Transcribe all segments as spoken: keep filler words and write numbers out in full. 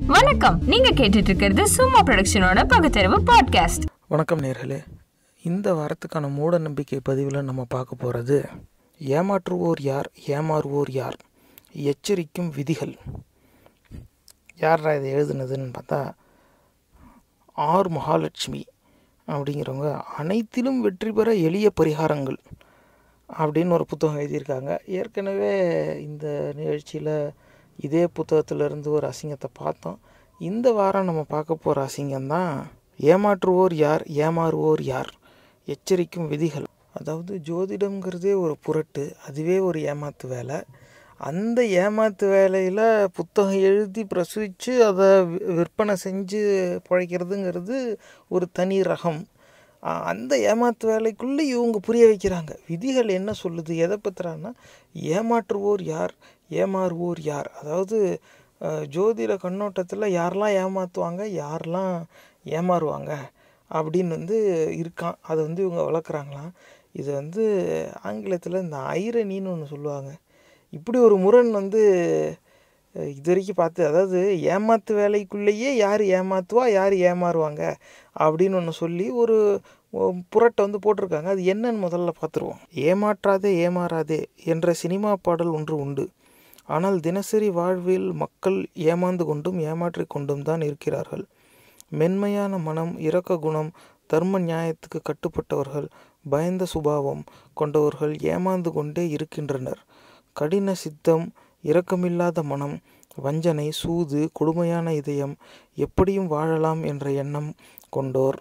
வணக்கம், நீங்க கேட்டுட்டு இருக்கிறது சும்மா ப்ரொடக்ஷனோட பகுத்தறிவு பாட்காஸ்ட். வணக்கம் நேர்களே, இந்த வாரத்துக்கான மூட நம்பிக்கை பதிவில் நம்ம பார்க்க போகிறது ஏமாற்றுவோர் யார், ஏமாறுவோர் யார், எச்சரிக்கும் விதிகள். யாரா இதை எழுதுனதுன்னு பார்த்தா ஆர் மகாலட்சுமி அப்படிங்கிறவங்க அனைத்திலும் வெற்றி பெற எளிய பரிகாரங்கள் அப்படின்னு ஒரு புத்தகம் எழுதியிருக்காங்க. ஏற்கனவே இந்த நிகழ்ச்சியில் இதே புத்தகத்திலிருந்து ஒரு அசிங்கத்தை பார்த்தோம். இந்த வாரம் நம்ம பார்க்க போகிற அசிங்கம்தான் ஏமாற்றுவோர் யார், ஏமாறுவோர் யார், எச்சரிக்கும் விதிகள். அதாவது ஜோதிடம்ங்கிறதே ஒரு புரட்டு, அதுவே ஒரு ஏமாத்து வேலை. அந்த ஏமாத்து வேலையில் புத்தகம் எழுதி பிரசுரித்து அதை விற்பனை செஞ்சு பிழைக்கிறதுங்கிறது ஒரு தனி ரகம். அந்த ஏமாத்து வேலைக்குள்ளே இவங்க புரிய வைக்கிறாங்க. விதிகள் என்ன சொல்லுது, எதை பற்றுறான்னா ஏமாற்றுவோர் யார், ஏமாறுவோர் யார். அதாவது ஜோதிட கண்ணோட்டத்தில் யாரெல்லாம் ஏமாற்றுவாங்க, யாரெல்லாம் ஏமாறுவாங்க அப்படின்னு வந்து இருக்கான். அதை வந்து இவங்க வளர்க்குறாங்களாம். இது வந்து ஆங்கிலத்தில் இந்த ஐரனின்னு ஒன்று சொல்லுவாங்க. இப்படி ஒரு முரண் வந்து இது வரைக்கும் பார்த்து, அதாவது ஏமாத்து வேலைக்குள்ளேயே யார் ஏமாத்துவா, யார் ஏமாறுவாங்க அப்படின்னு ஒன்று சொல்லி ஒரு புரட்டை வந்து போட்டிருக்காங்க. அது என்னன்னு முதல்ல பார்த்துருவோம். ஏமாற்றாதே ஏமாறாதே என்ற சினிமா பாடல் ஒன்று உண்டு. ஆனால் தினசரி வாழ்வில் மக்கள் ஏமாந்து கொண்டும் ஏமாற்றி கொண்டும் தான் இருக்கிறார்கள். மென்மையான மனம், இரக்க குணம், தர்ம நியாயத்துக்கு கட்டுப்பட்டவர்கள், பயந்த சுபாவம் கொண்டவர்கள் ஏமாந்து கொண்டே இருக்கின்றனர். கடின சித்தம், இரக்கமில்லாத மனம், வஞ்சனை, சூது, கொடுமையான இதயம், எப்படியும் வாழலாம் என்ற எண்ணம் கொண்டோர்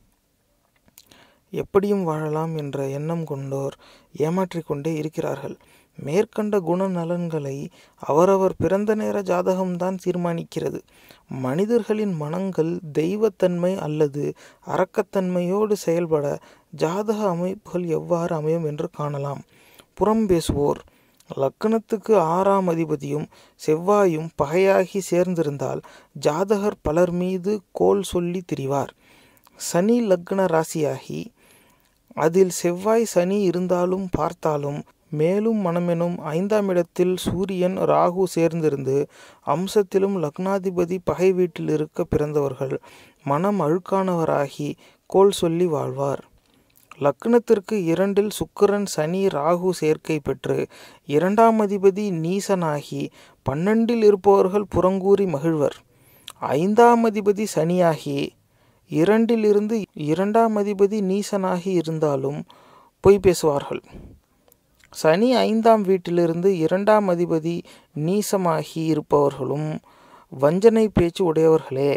எப்படியும் வாழலாம் என்ற எண்ணம் கொண்டோர் ஏமாற்றிக் கொண்டே இருக்கிறார்கள். மேற்கண்ட குணநலன்களை அவரவர் பிறந்த நேர ஜாதகம்தான் தீர்மானிக்கிறது. மனிதர்களின் மனங்கள் தெய்வத்தன்மை அல்லது அரக்கத்தன்மையோடு செயல்பட ஜாதக அமைப்புகள் எவ்வாறு அமையும் என்று காணலாம். புறம் பேசுவோர். லக்னத்துக்கு ஆறாம் அதிபதியும் செவ்வாயும் பகையாகி சேர்ந்திருந்தால் ஜாதகர் பலர் மீது கோல் சொல்லி திரிவார். சனி லக்ன ராசியாகி அதில் செவ்வாய் சனி இருந்தாலும் பார்த்தாலும் மேலும் மனமெனும் ஐந்தாம் இடத்தில் சூரியன் ராகு சேர்ந்திருந்து அம்சத்திலும் லக்னாதிபதி பகை வீட்டில் இருக்க பிறந்தவர்கள் மனம் அழுக்கானவராகி கோல் சொல்லி வாழ்வார். லக்னத்திற்கு இரண்டில் சுக்கிரன் சனி ராகு சேர்க்கை பெற்று இரண்டாம் அதிபதி நீசனாகி பன்னெண்டில் இருப்பவர்கள் புறங்கூறி மகிழ்வர். ஐந்தாம் அதிபதி சனியாகி இரண்டிலிருந்து இரண்டாம் அதிபதி நீசனாகி இருந்தாலும் பொய் பேசுவார்கள். சனி ஐந்தாம் வீட்டிலிருந்து இரண்டாம் அதிபதி நீசமாகி இருப்பவர்களும் வஞ்சனை பேச்சு உடையவர்களே.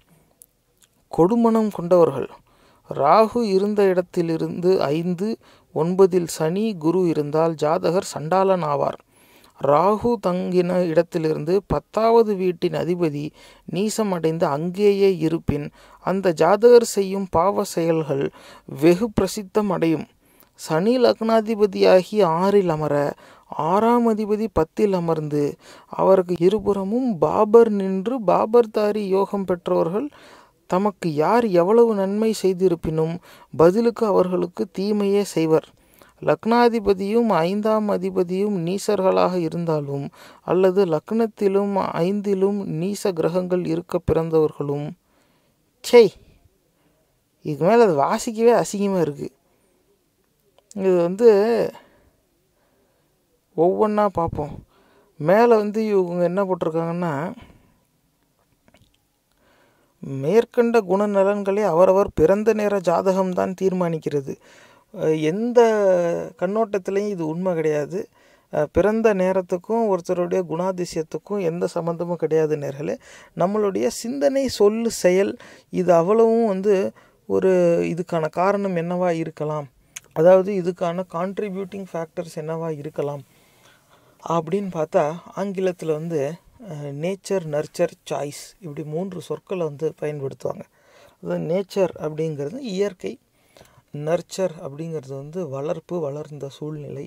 கொடுமணம் கொண்டவர்கள். ராகு இருந்த இடத்திலிருந்து ஐந்து ஒன்பதில் சனி குரு இருந்தால் ஜாதகர் சண்டாளன் ஆவார். ராகு தங்கின இடத்திலிருந்து பத்தாவது வீட்டின் அதிபதி நீசம் அடைந்து அங்கேயே இருப்பின் அந்த ஜாதகர் செய்யும் பாவ செயல்கள் வெகு பிரசித்தம் அடையும். சனி லக்னாதிபதியாகி ஆறில் அமர ஆறாம் அதிபதி பத்தில் அமர்ந்து அவருக்கு இருபுறமும் பாபர் நின்று பாபர்தாரி யோகம் பெற்றவர்கள் தமக்கு யார் எவ்வளவு நன்மை செய்திருப்பினும் பதிலுக்கு அவர்களுக்கு தீமையே செய்வர். லக்னாதிபதியும் ஐந்தாம் அதிபதியும் நீசர்களாக இருந்தாலும் அல்லது லக்னத்திலும் ஐந்திலும் நீச கிரகங்கள் இருக்க பிறந்தவர்களும் சே இதுக்கு மேலே அது வாசிக்கவே அசிங்கமாக இருக்குது. இது வந்து ஒவ்வொன்றா பார்ப்போம். மேலே வந்து இவங்க என்ன போட்டிருக்காங்கன்னா, மேற்கண்ட குணநலன்களை அவரவர் பிறந்த நேர ஜாதகம்தான் தீர்மானிக்கிறது. எந்த கண்ணோட்டத்திலையும் இது உண்மை கிடையாது. பிறந்த நேரத்துக்கும் ஒருத்தருடைய குணாதிசயத்துக்கும் எந்த சம்மந்தமும் கிடையாது நேர்களே. நம்மளுடைய சிந்தனை, சொல்லு, செயல் இது அவ்வளவும் வந்து ஒரு இதுக்கான காரணம் என்னவா இருக்கலாம், அதாவது இதுக்கான கான்ட்ரிபியூட்டிங் ஃபேக்டர்ஸ் என்னவா இருக்கலாம் அப்படின்னு பார்த்தா ஆங்கிலத்தில் வந்து நேச்சர், நர்ச்சர், சாய்ஸ் இப்படி மூன்று சொற்களை வந்து பயன்படுத்துவாங்க. அதாவது நேச்சர் அப்படிங்கிறது இயற்கை, நர்ச்சர் அப்படிங்கிறது வந்து வளர்ப்பு, வளர்ந்த சூழ்நிலை,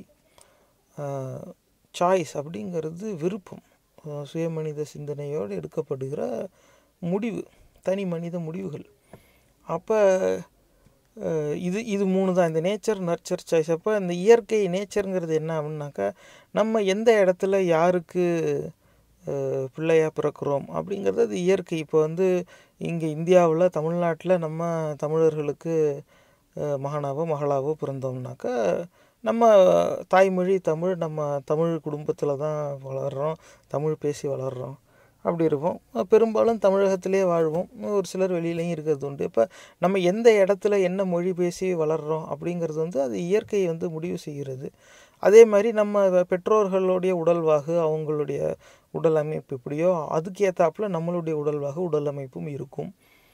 சாய்ஸ் அப்படிங்கிறது விருப்பம், சுயமனித சிந்தனையோடு எடுக்கப்படுகிற முடிவு, தனி மனித முடிவுகள். அப்போ இது இது மூணு தான் இந்த நேச்சர், நர்ச்சர், சாய்ஸ். அப்போ இந்த இயற்கை நேச்சருங்கிறது என்ன அப்படின்னாக்கா, நம்ம எந்த இடத்துல யாருக்கு பிள்ளையாக பிறக்கிறோம் அப்படிங்கிறது அது இயற்கை. இப்போ வந்து இங்கே இந்தியாவில் தமிழ்நாட்டில் நம்ம தமிழர்களுக்கு மகனாவோ மகளாவோ பிறந்தோம்னாக்கா நம்ம தாய்மொழி தமிழ், நம்ம தமிழ் குடும்பத்தில் தான் வளர்கிறோம், தமிழ் பேசி வளர்கிறோம், அப்படி இருப்போம். பெரும்பாலும் தமிழகத்திலே வாழ்வோம், ஒரு சிலர் வெளியிலையும் இருக்கிறது உண்டு. இப்போ நம்ம எந்த இடத்துல என்ன மொழி பேசி வளர்கிறோம் அப்படிங்கிறது வந்து அது இயற்கை வந்து முடிவு செய்கிறது. அதே மாதிரி நம்ம பெற்றோர்களுடைய உடல்வாகு, அவங்களுடைய உடல் அமைப்பு எப்படியோ அதுக்கேற்றாப்புல நம்மளுடைய உடல்வாகு உடல் அமைப்பும் இருக்கும்.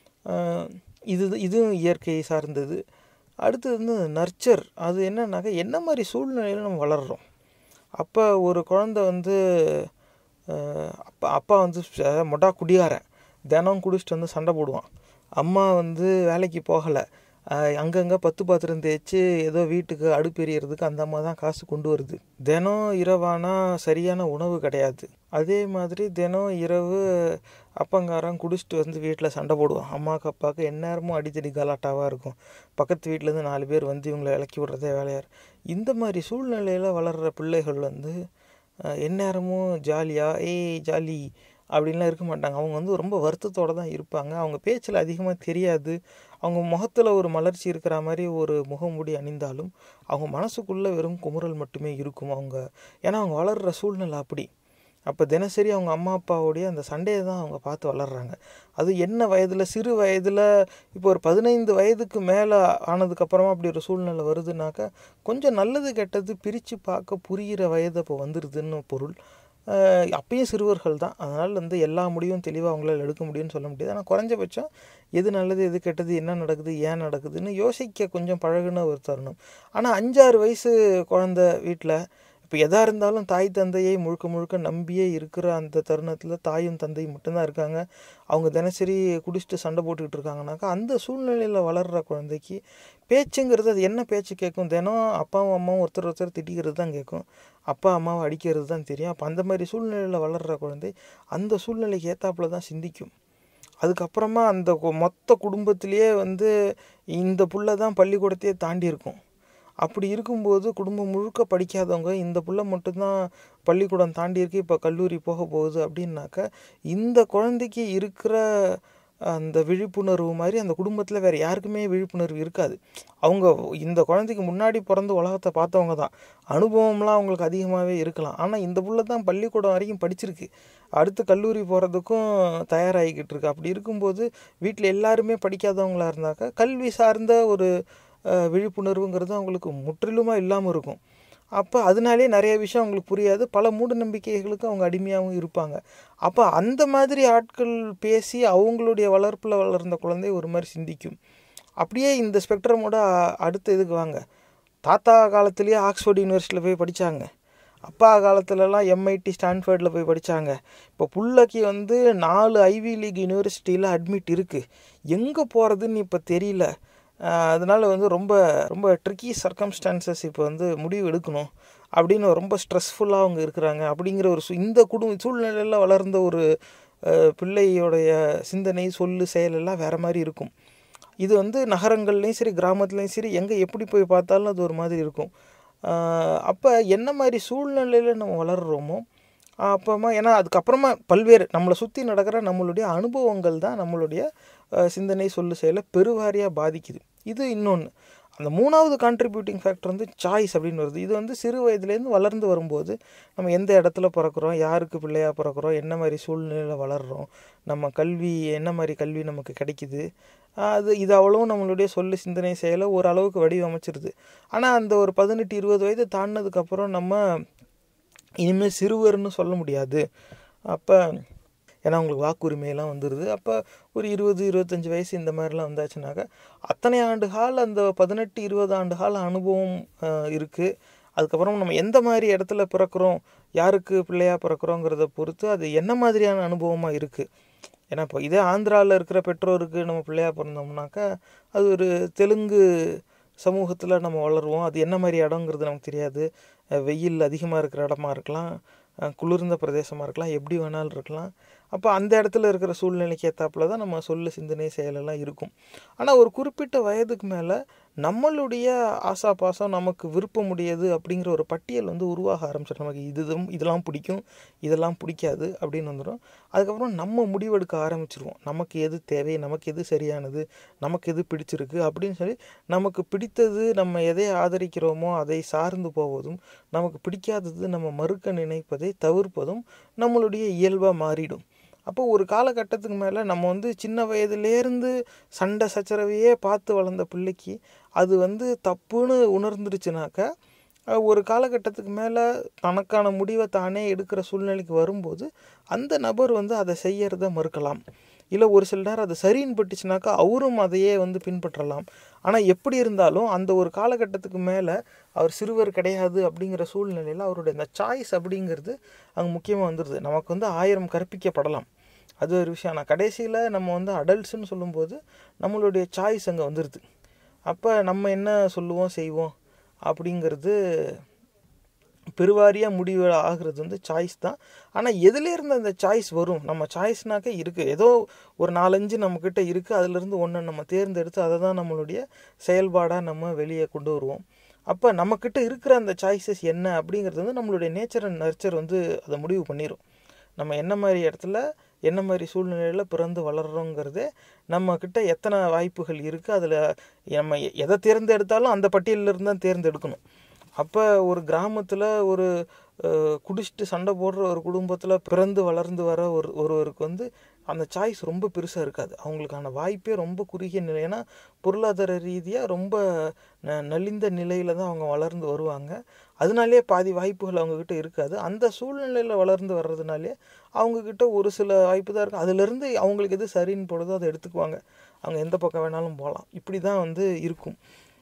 இது இதுவும் இயற்கையை சார்ந்தது. அடுத்தது வந்து நர்ச்சர். அது என்னன்னாக்கா என்ன மாதிரி சூழ்நிலையில் நம்ம வளர்கிறோம். அப்போ ஒரு குழந்தை வந்து அப்பா அப்பா வந்து மொட்டா குடியாரன், தினம் குடிச்சிட்டு வந்து சண்டை போடுவான். அம்மா வந்து வேலைக்கு போகலை, அங்கங்கே பத்து பாத்திரம் தேய்ச்சி ஏதோ வீட்டுக்கு அடுப்பு எறிகிறதுக்கு அந்த அம்மா தான் காசு கொண்டு வருது. தினம் இரவானா சரியான உணவு கிடையாது. அதே மாதிரி தினம் இரவு அப்பங்காரன் குடிச்சிட்டு வந்து வீட்டில் சண்டை போடுவான். அம்மாவுக்கு அப்பாவுக்கு எந்நேரமும் அடித்தடி கலாட்டாவாக இருக்கும். பக்கத்து வீட்டிலேருந்து நாலு பேர் வந்து இவங்களை இலக்கி விட்றதே வேலையார். இந்த மாதிரி சூழ்நிலையில் வளர்கிற பிள்ளைகள் வந்து எந்நேரமும் ஜாலியாக ஏய் ஜாலி அப்படின்லாம் இருக்க மாட்டாங்க. அவங்க வந்து ரொம்ப வருத்தத்தோடு தான் இருப்பாங்க. அவங்க பேச்சில் அதிகமாக தெரியாது. அவங்க முகத்தில் ஒரு மலர்ச்சி இருக்கிற மாதிரி ஒரு முகமூடி அணிந்தாலும் அவங்க மனசுக்குள்ளே வெறும் குமுறல் மட்டுமே இருக்கும். அவங்க ஏன்னா அவங்க வளர்கிற சூழ்நிலை அப்படி. அப்போ தினசரி அவங்க அம்மா அப்பாவோடைய அந்த சண்டையை தான் அவங்க பார்த்து வளர்கிறாங்க. அது என்ன வயதில், சிறு வயதில், இப்போ ஒரு பதினைந்து வயதுக்கு மேலே ஆனதுக்கப்புறமா அப்படி ஒரு சூழ்நிலை வருதுனாக்கா கொஞ்சம் நல்லது கெட்டது பிரித்து பார்க்க புரிகிற வயது அப்போ வந்துடுதுன்னு பொருள். அப்பயும் சிறுவர்கள் தான், அதனால் வந்து எல்லா முடிவும் தெளிவாக அவங்களால் எடுக்க முடியும்னு சொல்ல முடியாது. ஆனால் குறைஞ்சபட்சம் எது நல்லது எது கெட்டது, என்ன நடக்குது ஏன் நடக்குதுன்னு யோசிக்க கொஞ்சம் பழகுன ஒரு தருணம். ஆனால் அஞ்சாறு வயசு குழந்தை வீட்டில் இப்போ எதாக இருந்தாலும் தாய் தந்தையை முழுக்க முழுக்க நம்பியே இருக்கிற அந்த தருணத்தில் தாயும் தந்தையும் மட்டும்தான் இருக்காங்க. அவங்க தினசரி குடிச்சிட்டு சண்டை போட்டுக்கிட்டு இருக்காங்கனாக்கா அந்த சூழ்நிலையில் வளர்கிற குழந்தைக்கு பேச்சுங்கிறது அது என்ன பேச்சு கேட்கும்? தினம் அப்பாவும் அம்மாவும் ஒருத்தர் ஒருத்தர் திட்டிக்கிறது தான் கேட்கும், அப்பா அம்மாவை அடிக்கிறது தான் தெரியும். அப்போ அந்த மாதிரி சூழ்நிலையில் வளர்கிற குழந்தை அந்த சூழ்நிலைக்கு ஏற்றாப்புல தான் சிந்திக்கும். அதுக்கப்புறமா அந்த மொத்த குடும்பத்திலேயே வந்து இந்த புள்ள தான் பள்ளிக்கூடத்தையே தாண்டி இருக்கும். அப்படி இருக்கும்போது குடும்பம் முழுக்க படிக்காதவங்க இந்த புள்ள மட்டும்தான் பள்ளிக்கூடம் தாண்டி இருக்கு, இப்போ கல்லூரி போக போகுது அப்படின்னாக்கா இந்த குழந்தைக்கு இருக்கிற அந்த விழிப்புணர்வு மாதிரி அந்த குடும்பத்தில் வேறு யாருக்குமே விழிப்புணர்வு இருக்காது. அவங்க இந்த குழந்தைக்கு முன்னாடி பிறந்து உலகத்தை பார்த்தவங்க தான், அனுபவம்லாம் அவங்களுக்கு அதிகமாகவே இருக்கலாம். ஆனால் இந்த புள்ள தான் பள்ளிக்கூடம் வரைக்கும் படிச்சிருக்கு, அடுத்து கல்லூரி போகிறதுக்கும் தயாராகிக்கிட்டு இருக்கு. அப்படி இருக்கும்போது வீட்டில் எல்லாருமே படிக்காதவங்களாக இருந்தாக்கா கல்வி சார்ந்த ஒரு விழிப்புணர்வுங்கிறது அவங்களுக்கு முற்றிலுமாக இல்லாமல் இருக்கும். அப்போ அதனாலே நிறைய விஷயம் அவங்களுக்கு புரியாது, பல மூட நம்பிக்கைகளுக்கு அவங்க அடிமையாகவும் இருப்பாங்க. அப்போ அந்த மாதிரி ஆட்கள் பேசி அவங்களுடைய வளர்ப்பில் வளர்ந்த குழந்தை ஒரு மாதிரி சிந்திக்கும். அப்படியே இந்த ஸ்பெக்ட்ரமோட அடுத்த இதுக்கு வாங்க. தாத்தா காலத்துலேயே ஆக்ஸ்ஃபோர்ட் யூனிவர்சிட்டியில் போய் படித்தாங்க, அப்பா காலத்துலலாம் எம்ஐடி ஸ்டான்ஃபோர்டில் போய் படித்தாங்க. இப்போ புள்ளைக்கு வந்து நாலு ஐவி லீக் யூனிவர்சிட்டியில் அட்மிட் இருக்குது, எங்கே போகிறதுன்னு இப்போ தெரியல. அதனால் வந்து ரொம்ப ரொம்ப ட்ரிக்கி சர்க்கம்ஸ்டான்சஸ் இப்போ வந்து முடிவு எடுக்கணும் அப்படின்னு ரொம்ப ஸ்ட்ரெஸ்ஃபுல்லாக அவங்க இருக்கிறாங்க. அப்படிங்கிற ஒரு இந்த குடும்ப சூழ்நிலையில் வளர்ந்த ஒரு பிள்ளையோடைய சிந்தனை சொல்லு செயலெல்லாம் வேறு மாதிரி இருக்கும். இது வந்து நகரங்கள்லேயும் சரி கிராமத்துலேயும் சரி எங்கே எப்படி போய் பார்த்தாலும் அது ஒரு மாதிரி இருக்கும். அப்போ என்ன மாதிரி சூழ்நிலையில் நம்ம வளர்கிறோமோ அப்புறமா, ஏன்னா அதுக்கப்புறமா பல்வேறு நம்மளை சுற்றி நடக்கிற நம்மளுடைய அனுபவங்கள் தான் நம்மளுடைய சிந்தனை சொல்லு செயலை பெருவாரியாக பாதிக்குது. இது இன்னொன்று. அந்த மூணாவது கான்ட்ரிபியூட்டிங் ஃபேக்டர் வந்து சாய்ஸ் அப்படின்னு வருது. இது வந்து சிறு வயதுலேருந்து வளர்ந்து வரும்போது நம்ம எந்த இடத்துல பிறக்கிறோம், யாருக்கு பிள்ளையாக பிறக்கிறோம், என்ன மாதிரி சூழ்நிலையில் வளர்கிறோம், நம்ம கல்வி என்ன மாதிரி கல்வி நமக்கு கிடைக்குது, அது இது அவ்வளவும் நம்மளுடைய சொல்லு சிந்தனை செயலை ஓரளவுக்கு வடிவமைச்சிருது. ஆனால் அந்த ஒரு பதினெட்டு இருபது வயது தாண்டினதுக்கப்புறம் நம்ம இனிமேல் சிறுவர்னு சொல்ல முடியாது. அப்போ ஏன்னா அவங்களுக்கு வாக்குரிமையெல்லாம் வந்துடுது. அப்போ ஒரு இருபது இருபத்தஞ்சி வயசு இந்த மாதிரிலாம் வந்தாச்சுனாக்கா அத்தனை ஆண்டு கால அந்த பதினெட்டு இருபது ஆண்டு கால அனுபவம் இருக்குது. அதுக்கப்புறம் நம்ம எந்த மாதிரி இடத்துல பிறக்கிறோம், யாருக்கு பிள்ளையாக பிறக்கிறோங்கிறத பொறுத்து அது என்ன மாதிரியான அனுபவமாக இருக்குது. ஏன்னா இப்போ இதே ஆந்திராவில் இருக்கிற பெற்றோருக்கு நம்ம பிள்ளையாக பிறந்தோம்னாக்கா அது ஒரு தெலுங்கு சமூகத்தில் நம்ம வளருவோம். அது என்ன மாதிரி இடங்கிறது நமக்கு தெரியாது. வெயில் அதிகமாக இருக்கிற இடமா இருக்கலாம், குளிர்ந்த பிரதேசமாக இருக்கலாம், எப்படி வேணாலும் இருக்கலாம். அப்போ அந்த இடத்துல இருக்கிற சூழ்நிலைக்கு ஏற்றாப்புல தான் நம்ம சொல்ல சிந்தனை செயலெல்லாம் இருக்கும். ஆனால் ஒரு குறிப்பிட்ட வயதுக்கு மேலே நம்மளுடைய ஆசா பாசம் நமக்கு விருப்பமுடையது அப்படிங்கிற ஒரு பட்டியல் வந்து உருவாக ஆரம்பிச்சிடும். நமக்கு இதுதும் இதெல்லாம் பிடிக்கும், இதெல்லாம் பிடிக்காது அப்படின்னு வந்துடும். அதுக்கப்புறம் நம்ம முடிவெடுக்க ஆரம்பிச்சிருவோம். நமக்கு எது தேவை, நமக்கு எது சரியானது, நமக்கு எது பிடிச்சிருக்கு அப்படின்னு சொல்லி நமக்கு பிடித்தது நம்ம எதை ஆதரிக்கிறோமோ அதை சார்ந்து போவதும், நமக்கு பிடிக்காதது நம்ம மறுக்க நினைப்பதை தவிர்ப்பதும் நம்மளுடைய இயல்பாக மாறிடும். அப்போ ஒரு காலகட்டத்துக்கு மேலே நம்ம வந்து சின்ன வயதுலேருந்து சண்டை சச்சரவையே பார்த்து வளர்ந்த பிள்ளைக்கு அது வந்து தப்புன்னு உணர்ந்துருச்சுனாக்கா ஒரு காலகட்டத்துக்கு மேலே தனக்கான முடிவை தானே எடுக்கிற சூழ்நிலைக்கு வரும்போது அந்த நபர் வந்து அதை செய்யறத மறுக்கலாம். இல்லை ஒரு சில நேரம் அது சரின்னு பட்டுச்சுனாக்கா அவரும் அதையே வந்து பின்பற்றலாம். ஆனால் எப்படி இருந்தாலும் அந்த ஒரு காலகட்டத்துக்கு மேலே அவர் சிறுவர் கிடையாது அப்படிங்கிற சூழ்நிலையில் அவருடைய இந்த சாய்ஸ் அப்படிங்கிறது அங்கே முக்கியமாக வந்துடுது. நமக்கு வந்து ஆயிரம் கற்பிக்கப்படலாம், அது ஒரு விஷயம். ஆனால் கடைசியில் நம்ம வந்து அடல்ட்ஸ்ன்னு சொல்லும்போது நம்மளுடைய சாய்ஸ் அங்கே வந்துடுது. அப்போ நம்ம என்ன சொல்லுவோம் செய்வோம் அப்படிங்கிறது பெருவாரியாக முடிவு ஆகிறது வந்து சாய்ஸ் தான். ஆனால் எதுலேருந்து அந்த சாய்ஸ் வரும்? நம்ம சாய்ஸ்னாக்கா இருக்குது, ஏதோ ஒரு நாலஞ்சு நம்மக்கிட்ட இருக்குது, அதுலேருந்து ஒன்று நம்ம தேர்ந்தெடுத்து அதை தான் நம்மளுடைய செயல்பாடாக நம்ம வெளியே கொண்டு வருவோம். அப்போ நம்மக்கிட்ட இருக்கிற அந்த சாய்ஸஸ் என்ன அப்படிங்கிறது வந்து நம்மளுடைய நேச்சர் அண்ட் நர்ச்சர் வந்து அதை முடிவு பண்ணிடும். நம்ம என்ன மாதிரி இடத்துல என்ன மாதிரி சூழ்நிலையில் பிறந்து வளர்கிறோங்கிறதே நம்மக்கிட்ட எத்தனை வாய்ப்புகள் இருக்குது, அதில் நம்ம எதை தேர்ந்தெடுத்தாலும் அந்த பட்டியலிருந்து தான் தேர்ந்தெடுக்கணும். அப்போ ஒரு கிராமத்தில் ஒரு குடிச்சிட்டு சண்டை போடுற ஒரு குடும்பத்தில் பிறந்து வளர்ந்து வர ஒரு ஒருவருக்கு வந்து அந்த சாய்ஸ் ரொம்ப பெருசாக இருக்காது. அவங்களுக்கான வாய்ப்பே ரொம்ப குறுகிய நிலை. ஏன்னா பொருளாதார ரீதியாக ரொம்ப ந நலிந்த நிலையில் தான் அவங்க வளர்ந்து வருவாங்க. அதனாலே பாதி வாய்ப்புகள் அவங்கக்கிட்ட இருக்காது. அந்த சூழ்நிலையில் வளர்ந்து வர்றதுனாலே அவங்கக்கிட்ட ஒரு சில வாய்ப்பு தான் இருக்குது. அதுலேருந்து அவங்களுக்கு எது சரின்னு போடுதோ அதை எடுத்துக்குவாங்க. அவங்க எந்த பக்கம் வேணாலும் போகலாம். இப்படி தான் வந்து இருக்கும்.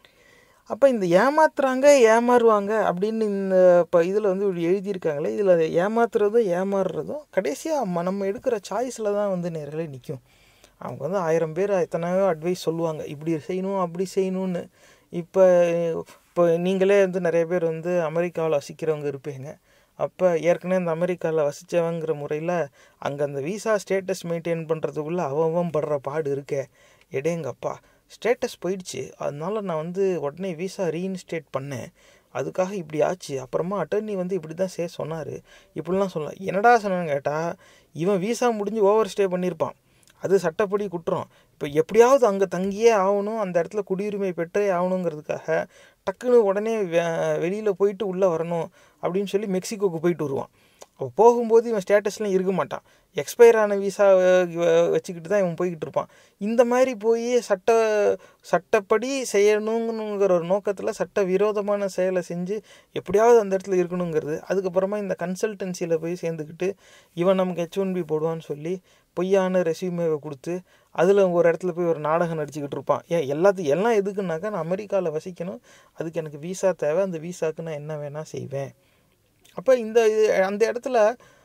அப்போ இந்த ஏமாத்துறாங்க ஏமாறுவாங்க அப்படின்னு இந்த இப்போ இதில் வந்து இப்படி எழுதியிருக்காங்களே, இதில் ஏமாத்துறதும் ஏமாறுறதும் கடைசியாக நம்ம எடுக்கிற சாய்ஸில் தான் வந்து நேர்களே நிற்கும். அவங்க வந்து ஆயிரம் பேர் எத்தனையோ அட்வைஸ் சொல்லுவாங்க, இப்படி செய்யணும் அப்படி செய்யணும்னு. இப்போ இப்போ நீங்களே வந்து நிறைய பேர் வந்து அமெரிக்காவில் வசிக்கிறவங்க இருப்பீங்க. அப்போ ஏற்கனவே இந்த அமெரிக்காவில் வசித்தவங்கிற முறையில் அங்கே அந்த விசா ஸ்டேட்டஸ் மெயின்டைன் பண்ணுறதுக்குள்ளே அவன் படுற பாடு இருக்கே, எடேங்கப்பா ஸ்டேட்டஸ் போயிடுச்சு, அதனால நான் வந்து உடனே விசா ரீஇன்ஸ்டேட் பண்ணேன், அதுக்காக இப்படி ஆச்சு, அப்புறமா அட்டர்னி வந்து இப்படி தான் சே சொன்னார், இப்படிலாம் சொல்லலாம். என்னடா சொன்னான்னு கேட்டால் இவன் விசா முடிஞ்சு ஓவர் ஸ்டே பண்ணியிருப்பான், அது சட்டப்படி குற்றம். இப்போ எப்படியாவது அங்கே தங்கியே ஆகணும், அந்த இடத்துல குடியுரிமை பெற்றே ஆகணுங்கிறதுக்காக டக்குன்னு உடனே வெளியில் போயிட்டு உள்ளே வரணும் அப்படின்னு சொல்லி மெக்சிகோவுக்கு போயிட்டு வருவான். அப்போ போகும்போது இவன் ஸ்டேட்டஸ்லாம் இருக்க மாட்டான், எக்ஸ்பயர் ஆன விசா வச்சுக்கிட்டு தான் இவன் போய்கிட்டு இருப்பான். இந்த மாதிரி போய் சட்ட சட்டப்படி செய்யணுங்கிற ஒரு நோக்கத்தில் சட்ட விரோதமான செயலை செஞ்சு எப்படியாவது அந்த இடத்துல இருக்கணுங்கிறது. அதுக்கப்புறமா இந்த கன்சல்டன்சியில் போய் சேர்ந்துக்கிட்டு இவன் நமக்கு ஹெச் ஒன் பி போடுவான்னு சொல்லி பொய்யான ரெஸ்யூமேவை கொடுத்து அதில் ஒரு இடத்துல போய் ஒரு நாடகம் நடிச்சுக்கிட்டு இருப்பான். ஏன் எல்லாத்துக்கும் எல்லாம் எதுக்குன்னாக்கா நான் அமெரிக்காவில் வசிக்கணும், அதுக்கு எனக்கு விசா தேவை, அந்த விசாவுக்கு நான் என்ன வேணால் செய்வேன். அப்போ இந்த அந்த இடத்துல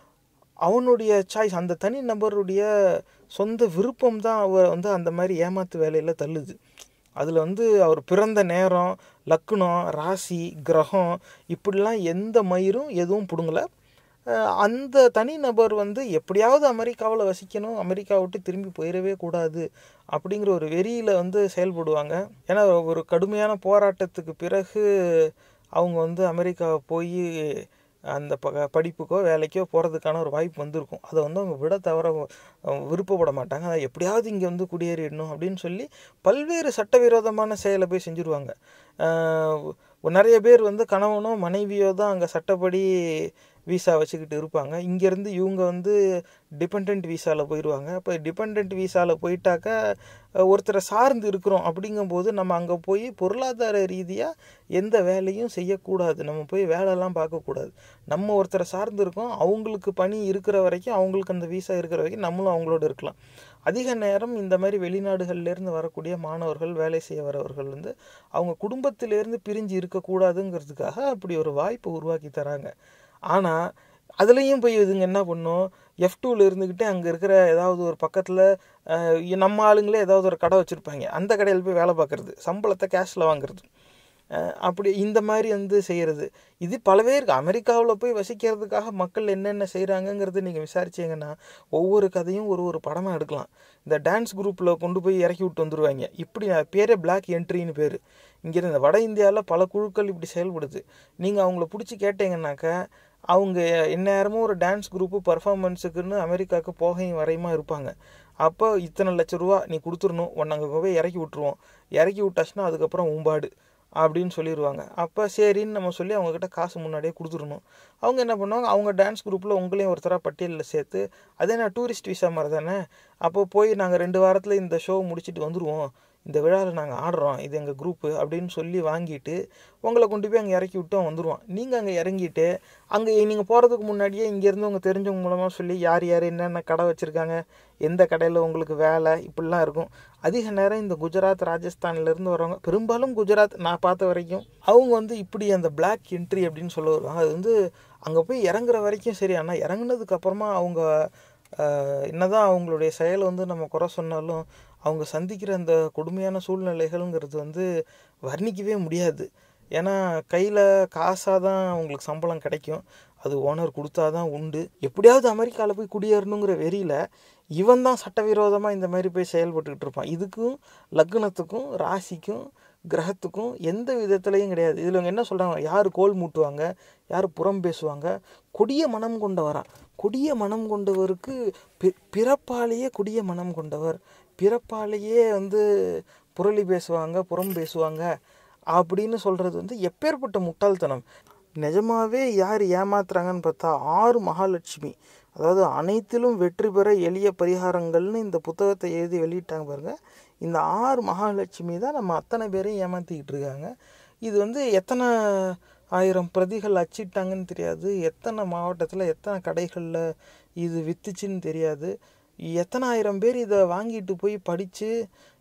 அவனுடைய சாய்ஸ், அந்த தனி நபருடைய சொந்த விருப்பம் தான் அவர் வந்து அந்த மாதிரி ஏமாத்து வேலையில் தள்ளுது. அதில் வந்து அவர் பிறந்த நேரம், லக்னம், ராசி, கிரகம் இப்படிலாம் எந்த மயிரும் எதுவும் பிடுங்கலை. அந்த தனி நபர் வந்து எப்படியாவது அமெரிக்காவில் வசிக்கணும், அமெரிக்கா விட்டு திரும்பி போயிடவே கூடாது அப்படிங்கிற ஒரு வெறியில் வந்து செயல்படுவாங்க. ஏன்னா ஒரு கடுமையான போராட்டத்துக்கு பிறகு அவங்க வந்து அமெரிக்காவை போய் அந்த ப படிப்புக்கோ வேலைக்கோ போகிறதுக்கான ஒரு வாய்ப்பு வந்திருக்கும். அதை வந்து அவங்க விட தவிர விருப்பப்பட மாட்டாங்க. அதை எப்படியாவது இங்கே வந்து குடியேறிடணும் அப்படின்னு சொல்லி பல்வேறு சட்டவிரோதமான செயலை போய் செஞ்சுருவாங்க. நிறைய பேர் வந்து கணவனோ மனைவியோ தான் அங்கே சட்டப்படி விசா வச்சுக்கிட்டு இருப்பாங்க. இங்கேருந்து இவங்க வந்து டிபெண்ட் விசாவில் போயிடுவாங்க. அப்போ டிபெண்ட் விசாவில் போயிட்டாக்கா ஒருத்தரை சார்ந்து இருக்கிறோம் அப்படிங்கும்போது நம்ம அங்கே போய் பொருளாதார ரீதியாக எந்த வேலையும் செய்யக்கூடாது, நம்ம போய் வேலைலாம் பார்க்கக்கூடாது. நம்ம ஒருத்தரை சார்ந்து இருக்கோம், அவங்களுக்கு பணி இருக்கிற வரைக்கும், அவங்களுக்கு அந்த விசா இருக்கிற வரைக்கும் நம்மளும் அவங்களோட இருக்கலாம். அதிக நேரம் இந்த மாதிரி வெளிநாடுகள்லேருந்து வரக்கூடிய மாணவர்கள், வேலை செய்ய வரவர்கள் வந்து அவங்க குடும்பத்திலேருந்து பிரிஞ்சு இருக்கக்கூடாதுங்கிறதுக்காக அப்படி ஒரு வாய்ப்பை உருவாக்கி தராங்க. ஆனால் அதுலேயும் போய் இதுங்க என்ன பண்ணும், எஃப் டூவில் இருந்துக்கிட்டே அங்கே இருக்கிற ஏதாவது ஒரு பக்கத்தில் நம்ம ஆளுங்களே ஏதாவது ஒரு கடை வச்சுருப்பாங்க, அந்த கடையில் போய் வேலை பார்க்குறது, சம்பளத்தை கேஷில் வாங்குறது. அப்படி இந்த மாதிரி வந்து செய்கிறது. இது பல பேருக்கு அமெரிக்காவில் போய் வசிக்கிறதுக்காக மக்கள் என்னென்ன செய்கிறாங்கங்கிறது நீங்கள் விசாரிச்சிங்கன்னா ஒவ்வொரு கதையும் ஒரு ஒரு படமாக எடுக்கலாம். இந்த டான்ஸ் குரூப்பில் கொண்டு போய் இறக்கி விட்டு வந்துடுவாங்க. இப்படி பேரே பிளாக் என்ட்ரின்னு பேர். இங்கே இந்த வட இந்தியாவில் பல குழுக்கள் இப்படி செயல்படுது. நீங்கள் அவங்கள பிடிச்சி கேட்டிங்கன்னாக்கா அவங்க எந்நேரமும் ஒரு டான்ஸ் குரூப்பு பர்ஃபார்மன்ஸுக்குன்னு அமெரிக்காவுக்கு போகையும் வரையுமா இருப்பாங்க. அப்போ இத்தனை லட்ச ரூபா நீ கொடுத்துடணும், ஒன்று அங்கே போய் இறக்கி விட்ருவோம், இறக்கி விட்டாச்சுன்னா அதுக்கப்புறம் உம்பாடு அப்படின்னு சொல்லிடுவாங்க. அப்போ சரின்னு நம்ம சொல்லி அவங்கக்கிட்ட காசு முன்னாடியே கொடுத்துடணும். அவங்க என்ன பண்ணுவாங்க, அவங்க டான்ஸ் குரூப்பில் உங்களையும் ஒருத்தராக பட்டியலில் சேர்த்து, அதே நான் டூரிஸ்ட் விசா மாதிரி தானே, அப்போ போய் நாங்கள் ரெண்டு வாரத்தில் இந்த ஷோ முடிச்சுட்டு வந்துடுவோம், இந்த விழாவில் நாங்கள் ஆடுறோம், இது எங்கள் குரூப்பு அப்படின்னு சொல்லி வாங்கிட்டு உங்களை கொண்டு போய் அங்கே இறக்கி விட்டு வந்துடுவான். நீங்கள் அங்கே இறங்கிட்டு அங்கே நீங்கள் போகிறதுக்கு முன்னாடியே இங்கேருந்து உங்கள் தெரிஞ்சவங்க மூலமாக சொல்லி யார் யார் என்னென்ன கடை வச்சுருக்காங்க, எந்த கடையில் உங்களுக்கு வேலை, இப்படிலாம் இருக்கும். அதிக நேரம் இந்த குஜராத் ராஜஸ்தான்லேருந்து வரவங்க, பெரும்பாலும் குஜராத் நான் பார்த்த வரைக்கும், அவங்க வந்து இப்படி அந்த பிளாக் என்ட்ரி அப்படின்னு சொல்ல வருவாங்க. அது வந்து அங்கே போய் இறங்குற வரைக்கும் சரி. ஆனால் இறங்குனதுக்கப்புறமா அவங்க என்னதான் அவங்களுடைய செயலை வந்து நம்ம குறை சொன்னாலும் அவங்க சந்திக்கிற அந்த கொடுமையான சூழ்நிலைகள்ங்கிறது வந்து வர்ணிக்கவே முடியாது. ஏன்னா கையில் காசாக தான் அவங்களுக்கு சம்பளம் கிடைக்கும், அது ஓனர் கொடுத்தா தான் உண்டு. எப்படியாவது அமெரிக்காவில் போய் குடியேறணுங்கிற வெறியில் இவன் தான் சட்டவிரோதமாக இந்த மாதிரி போய் செயல்பட்டுக்கிட்டு இருப்பான். இதுக்கும் லக்னத்துக்கும் ராசிக்கும் கிரகத்துக்கும் எந்த விதத்துலையும் கிடையாது. இதில் இவங்க என்ன சொல்கிறாங்க, யார் கோல் மூட்டுவாங்க, யார் புறம் பேசுவாங்க, கொடிய மனம் கொண்டவரா, கொடிய மனம் கொண்டவருக்கு பி பிறப்பாலேயே கொடிய மனம் கொண்டவர், பிறப்பாலேயே வந்து புரளி பேசுவாங்க, புறம் பேசுவாங்க அப்படின்னு சொல்கிறது வந்து எப்பேற்பட்ட முட்டாள்தனம். நிஜமாகவே யார் ஏமாத்துறாங்கன்னு பார்த்தா ஆறு மகாலட்சுமி, அதாவது அனைத்திலும் வெற்றி பெற எளிய பரிகாரங்கள்னு இந்த புத்தகத்தை எழுதி வெளியிட்டாங்க பாருங்கள். இந்த ஆறு மகாலட்சுமி தான் நம்ம அத்தனை பேரையும் ஏமாற்றிக்கிட்டு இருக்காங்க. இது வந்து எத்தனை ஆயிரம் பிரதிகள் அச்சிட்டாங்கன்னு தெரியாது, எத்தனை மாவட்டத்தில் எத்தனை கடைகளில் இது வித்துச்சுன்னு தெரியாது, எத்தனை ஆயிரம் பேர் இதை வாங்கிட்டு போய் படித்து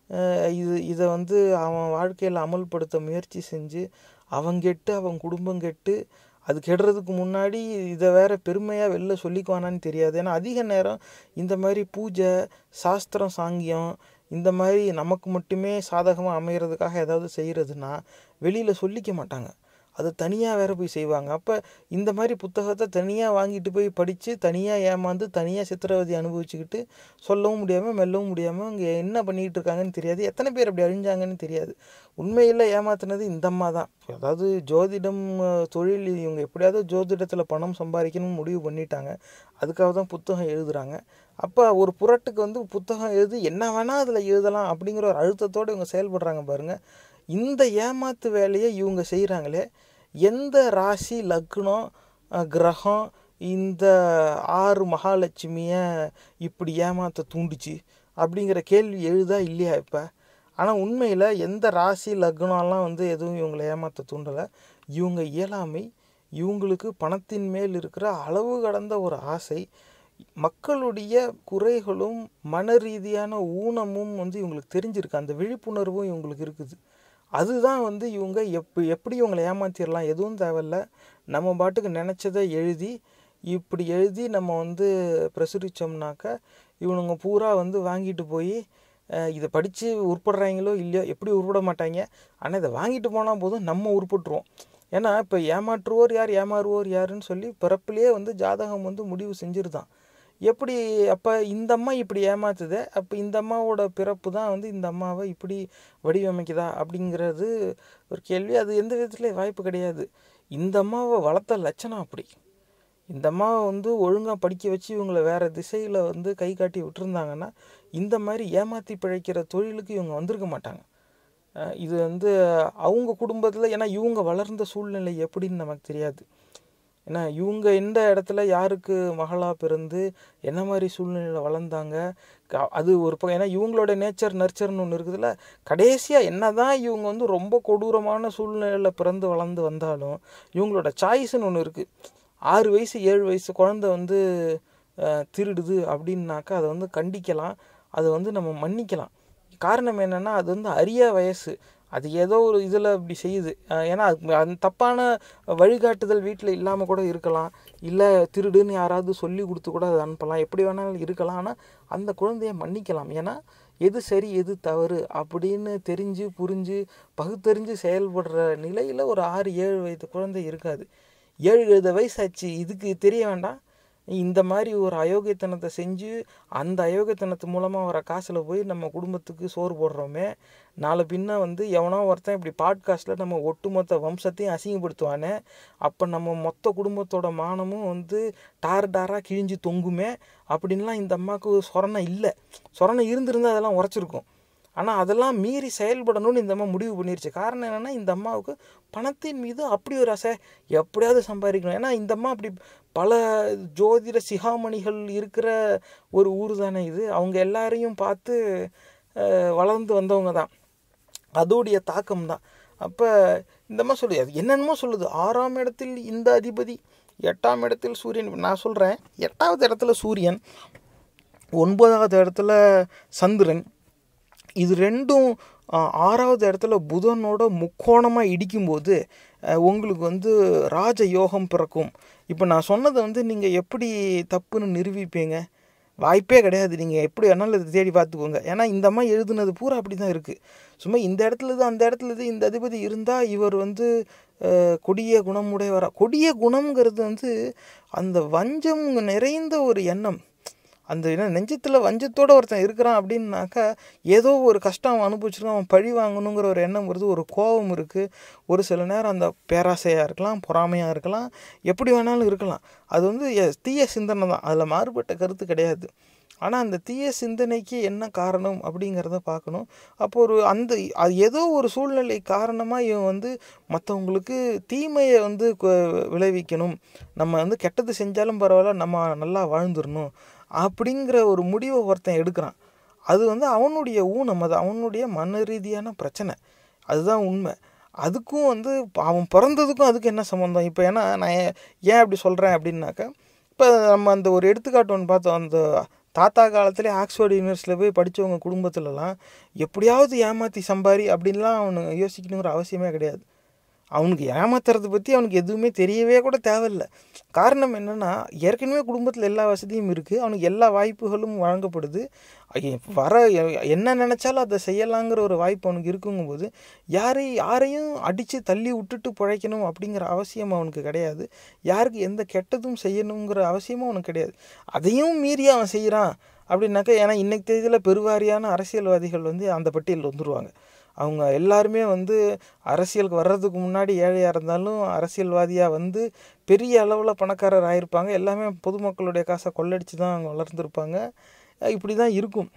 இது இதை வந்து அவன் வாழ்க்கையில் அமல்படுத்த முயற்சி செஞ்சு அவன் கெட்டு அவன் குடும்பம் கெட்டு அது கெடுறதுக்கு முன்னாடி இதை வேற பெருமையாக வெளில சொல்லிக்குவானான்னு தெரியாது. ஏன்னா அதிக நேரம் இந்த மாதிரி பூஜை சாஸ்திரம் சாங்கியம் இந்த மாதிரி நமக்கு மட்டுமே சாதகமாக அமைகிறதுக்காக ஏதாவது செய்கிறதுனா வெளியில் சொல்லிக்க மாட்டாங்க, அது தனியாக வேறு போய் செய்வாங்க. அப்போ இந்த மாதிரி புத்தகத்தை தனியாக வாங்கிட்டு போய் படித்து தனியாக ஏமாந்து தனியாக சித்திரவதை அனுபவிச்சுக்கிட்டு சொல்லவும் முடியாமல் மெல்லவும் முடியாமல் இங்கே என்ன பண்ணிகிட்டு இருக்காங்கன்னு தெரியாது, எத்தனை பேர் அப்படி அழிஞ்சாங்கன்னு தெரியாது. உண்மையில் ஏமாத்துனது இந்த அம்மா தான். அதாவது ஜோதிடம் தொழில், இவங்க எப்படியாவது ஜோதிடத்தில் பணம் சம்பாதிக்கணும்னு முடிவு பண்ணிட்டாங்க, அதுக்காக தான் புத்தகம் எழுதுகிறாங்க. அப்போ ஒரு புரட்டுக்கு வந்து புத்தகம் எழுதி என்ன வேணால் அதில் எழுதலாம் அப்படிங்கிற ஒரு அழுத்தத்தோடு இவங்க செயல்படுறாங்க பாருங்கள். இந்த ஏமாத்து வேலையை இவங்க செய்கிறாங்களே, எந்த ராசி லக்னம் கிரகம் இந்த ஆறு மகாலட்சுமியை இப்படி ஏமாற்ற தூண்டுச்சு அப்படிங்கிற கேள்வி எழுதா இல்லையா இப்போ? ஆனால் உண்மையில் எந்த ராசி லக்னம்லாம் வந்து எதுவும் இவங்களை ஏமாற்ற தூண்டலை. இவங்க இயலாமை, இவங்களுக்கு பணத்தின் மேல் இருக்கிற அளவு கடந்த ஒரு ஆசை, மக்களுடைய குறைகளும் மன ரீதியான ஊனமும் வந்து இவங்களுக்கு தெரிஞ்சிருக்கு, அந்த விழிப்புணர்வும் இவங்களுக்கு இருக்குது. அதுதான் வந்து இவங்க எப் எப்படி இவங்களை ஏமாற்றிடலாம், எதுவும் தேவையில்ல, நம்ம பாட்டுக்கு நினச்சதை எழுதி இப்படி எழுதி நம்ம வந்து பிரசுரித்தோம்னாக்கா இவனுங்க பூரா வந்து வாங்கிட்டு போய் இதை படித்து உருப்படுறாங்களோ இல்லையோ, எப்படி உருப்பட மாட்டாங்க, ஆனால் இதை வாங்கிட்டு போனால் போதும் நம்ம உருப்பட்டுருவோம். ஏன்னா இப்போ ஏமாற்றுவோர் யார் ஏமாறுவோர் யாருன்னு சொல்லி பிறப்பிலேயே வந்து ஜாதகம் வந்து முடிவு செஞ்சுருதான். எப்படி அப்போ இந்த அம்மா இப்படி ஏமாத்துதே, அப்போ இந்த அம்மாவோட பிறப்பு தான் வந்து இந்த அம்மாவை இப்படி வடிவமைக்குதா அப்படிங்கிறது ஒரு கேள்வி. அது எந்த விதத்துலேயும் வாய்ப்பு கிடையாது. இந்த அம்மாவை வளர்த்த லட்சணம் அப்படி. இந்த அம்மாவை வந்து ஒழுங்காக படிக்க வச்சு இவங்களை வேறு திசையில் வந்து கை காட்டி விட்டுருந்தாங்கன்னா இந்த மாதிரி ஏமாற்றி பிழைக்கிற தொழிலுக்கு இவங்க வந்திருக்க மாட்டாங்க. இது வந்து அவங்க குடும்பத்தில், ஏன்னா இவங்க வளர்ந்த சூழ்நிலை எப்படின்னு நமக்கு தெரியாது. ஏன்னா இவங்க எந்த இடத்துல யாருக்கு மகளாக பிறந்து என்ன மாதிரி சூழ்நிலையில் வளர்ந்தாங்க அது ஒரு பக்கம். ஏன்னா இவங்களோட நேச்சர் நர்ச்சர்னு ஒன்று இருக்குதுல்ல, கடைசியாக என்ன தான் இவங்க வந்து ரொம்ப கொடூரமான சூழ்நிலையில் பிறந்து வளர்ந்து வந்தாலும் இவங்களோட சாய்ஸ்ன்னு ஒன்று இருக்குது. ஆறு வயசு ஏழு வயசு குழந்தை வந்து திருடுது அப்படின்னாக்கா அதை வந்து கண்டிக்கலாம், அதை வந்து நம்ம மன்னிக்கலாம். காரணம் என்னென்னா அது வந்து அரிய வயசு, அது ஏதோ ஒரு இதில் இப்படி செய்யுது. ஏன்னா அது தப்பான வழிகாட்டுதல் வீட்டில் இல்லாமல் கூட இருக்கலாம், இல்லை திருடுன்னு யாராவது சொல்லி கொடுத்து கூட அதை அனுப்பலாம், எப்படி வேணாலும் இருக்கலாம். ஆனால் அந்த குழந்தைய மன்னிக்கலாம். ஏன்னா எது சரி எது தவறு அப்படின்னு தெரிஞ்சு புரிஞ்சு பகுத்தறிஞ்சு செயல்படுற நிலையில் ஒரு ஆறு ஏழு வயது குழந்தை இருக்காது. ஏழு எழுத வயசாச்சு, இதுக்கு தெரிய வேண்டாம் இந்த மாதிரி ஒரு அயோக்கியத்தனத்தை செஞ்சு அந்த அயோக்கியத்தனத்து மூலமாக வர காசில் போய் நம்ம குடும்பத்துக்கு சோறு போடுறோமே, நாளை பின்ன வந்து எவனோ ஒருத்தன் இப்படி பாட்காஸ்ட்டில் நம்ம ஒட்டுமொத்த வம்சத்தையும் அசிங்கப்படுத்துவானே, அப்போ நம்ம மொத்த குடும்பத்தோட மானமும் வந்து டார் டாராக கிழிஞ்சு தொங்குமே அப்படின்லாம் இந்த அம்மாவுக்கு சொரணை இல்லை. சொரணை இருந்திருந்தால் அதெல்லாம் உரைச்சிருக்கும். ஆனால் அதெல்லாம் மீறி செயல்படணும்னு இந்த அம்மா முடிவு பண்ணிருச்சு. காரணம் என்னென்னா இந்த அம்மாவுக்கு பணத்தின் மீது அப்படி ஒரு ஆசை, எப்படியாவது சம்பாதிக்கணும். ஏன்னா இந்த அம்மா அப்படி பல ஜோதிட சிகாமணிகள் இருக்கிற ஒரு ஊர் தானே இது. அவங்க எல்லாரையும் பார்த்து வளர்ந்து வந்தவங்க தான், அதோடைய தாக்கம் தான். அப்போ இந்த அம்மா சொல்லுது, அது என்னென்னமோ சொல்லுது. ஆறாம் இடத்தில் இந்த அதிபதி, எட்டாம் இடத்தில் சூரியன். நான் சொல்கிறேன், எட்டாவது இடத்துல சூரியன், ஒன்பதாவது இடத்துல சந்திரன், இது ரெண்டும் ஆறாவது இடத்துல புதனோட முக்கோணமாக இடிக்கும்போது உங்களுக்கு வந்து ராஜ யோகம் பிறக்கும். இப்போ நான் சொன்னதை வந்து நீங்கள் எப்படி தப்புன்னு நிரூபிப்பீங்க? வாய்ப்பே கிடையாது. நீங்கள் எப்படி வேணாலும் இதை தேடி பார்த்துக்கோங்க. ஏன்னா இந்த அம்மா எழுதுனது பூரா அப்படி தான் இருக்குது. சும்மா இந்த இடத்துல இது அந்த இடத்துல இது இந்த அதிபதி இருந்தால் இவர் வந்து கொடிய குணமுடையவரா. கொடிய குணம்ங்கிறது வந்து அந்த வஞ்சம் நிறைந்த ஒரு எண்ணம். அந்த என்ன நெஞ்சத்தில் வஞ்சத்தோடு ஒருத்தன் இருக்கிறான் அப்படின்னாக்கா ஏதோ ஒரு கஷ்டம் அவன் அனுபவிச்சிருக்கான், அவன் பழி வாங்கணுங்கிற ஒரு எண்ணம் வருது, ஒரு கோபம் இருக்குது. ஒரு சில நேரம் அந்த பேராசையாக இருக்கலாம், பொறாமையாக இருக்கலாம், எப்படி வேணாலும் இருக்கலாம். அது வந்து தீய சிந்தனை தான், அதில் மாறுபட்ட கருத்து கிடையாது. ஆனால் அந்த தீய சிந்தனைக்கு என்ன காரணம் அப்படிங்கிறத பார்க்கணும். அப்போ ஒரு அந்த அது ஏதோ ஒரு சூழ்நிலை காரணமாக இவன் வந்து மற்றவங்களுக்கு தீமையை வந்து விளைவிக்கணும், நம்ம வந்து கெட்டது செஞ்சாலும் பரவாயில்ல நம்ம நல்லா வாழ்ந்துடணும் அப்படிங்கிற ஒரு முடிவை ஒருத்தன் எடுக்கிறான். அது வந்து அவனுடைய ஊனம், அது அவனுடைய மன ரீதியான பிரச்சனை, அதுதான் உண்மை. அதுக்கும் வந்து அவன் பிறந்ததுக்கும் அதுக்கு என்ன சம்மந்தம்? இப்போ ஏன்னா நான் ஏன் அப்படி சொல்கிறேன் அப்படின்னாக்கா, இப்போ நம்ம அந்த ஒரு எடுத்துக்காட்டு ஒன்று பார்த்தோம். அந்த தாத்தா காலத்திலே ஆக்ஸ்ஃபோர்டு யூனிவர்சிட்டியில் போய் படித்தவங்க குடும்பத்துலலாம் எப்படியாவது ஏமாற்றி சம்பாரி அப்படின்லாம் அவனுக்கு யோசிக்கணுங்கிற அவசியமே கிடையாது. அவனுக்கு ஏமாத்துறதை பற்றி அவனுக்கு எதுவுமே தெரியவே கூட தேவையில்லை. காரணம் என்னென்னா, ஏற்கனவே குடும்பத்தில் எல்லா வசதியும் இருக்குது, அவனுக்கு எல்லா வாய்ப்புகளும் வழங்கப்படுது. வர என்ன நினச்சாலும் அதை செய்யலாங்கிற ஒரு வாய்ப்பு அவனுக்கு இருக்குங்கும்போது யாரையும் யாரையும் அடித்து தள்ளி விட்டுட்டு பிழைக்கணும் அப்படிங்கிற அவசியம் அவனுக்கு கிடையாது. யாருக்கு எந்த கெட்டதும் செய்யணுங்கிற அவசியமும் அவனுக்கு கிடையாது. அதையும் மீறி அவன் செய்கிறான் அப்படின்னாக்கா, ஏன்னா இன்றைக்கு தேதியில் பெருவாரியான அரசியல்வாதிகள் வந்து அந்த பட்டியலில் வந்துடுவாங்க. அவங்க எல்லாருமே வந்து அரசியலுக்கு வர்றதுக்கு முன்னாடி ஏழையாக இருந்தாலும் அரசியல்வாதியாக வந்து பெரிய அளவில் பணக்காரர் ஆகிருப்பாங்க. எல்லாமே பொதுமக்களுடைய காசை கொள்ளடிச்சு தான் அவங்க வளர்ந்துருப்பாங்க. இப்படி தான் இருக்கும்.